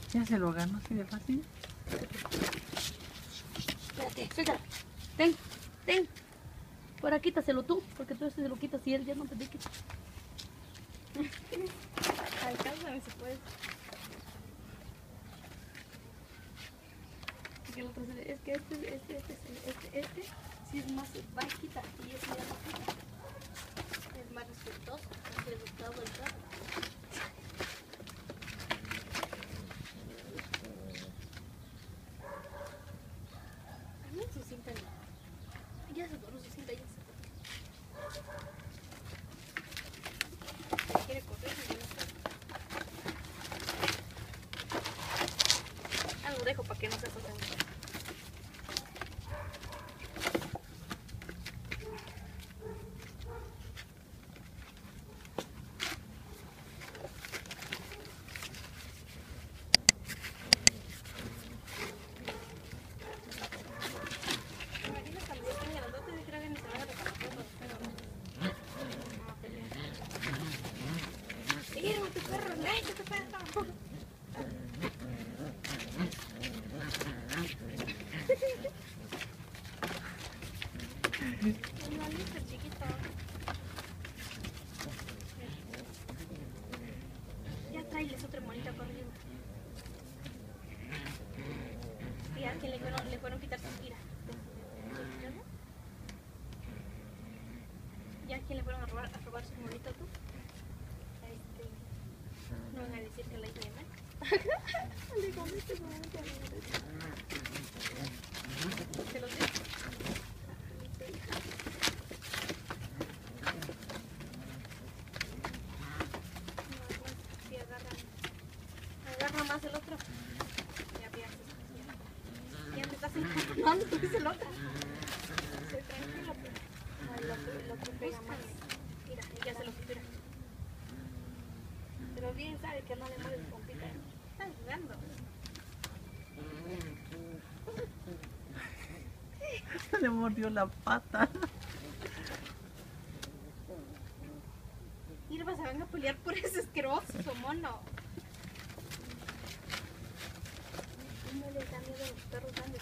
Ya se lo ganó así de fácil. Espérate, suéltala. Ten, ten. Ahora quítaselo tú, porque tú se lo quitas y él ya no te dice. Alcánzame si puedes. Porque el otro es que este sí es más bajita y ese ya no quita. Es más respetuoso, más respetuoso el perro. A mí se sientan. Ya se doró, se sienta, ya se doró. Quiere correr y yo no sé. Ah, lo dejo para que no se azoten. Imagina cuando yo tenga los dotes, creo que ni se van a reconocer los perros. Mira tu perro, ¡ay, tu perro! No, listo, chiquito. Ya tráeles otra monita corriendo. Y a quien le fueron a quitar su tira. ¿Ya a quién le fueron a robar su monito tú? No van a decir que la hice de mal. Le comiste su monito. ¿Se los digo? Si agarra más el otro. Ya me estás encantando, tú dices el otro. Estoy tranquilo, pero lo que pega más. Mira, ella se lo quita. Pero bien sabe que no le mueve su pompita. Está jugando. Le mordió la pata. Irva, se van a pelear por ese asqueroso mono. No les da miedo a los perros grandes.